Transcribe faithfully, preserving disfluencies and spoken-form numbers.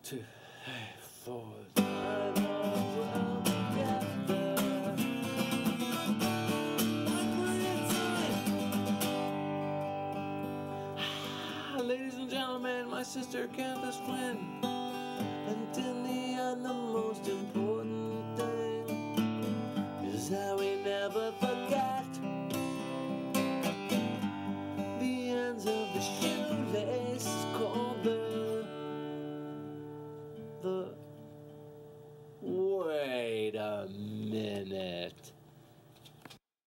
two, three, four. Tie the world together. Ah, ladies and gentlemen, my sister Candace Flynn, and in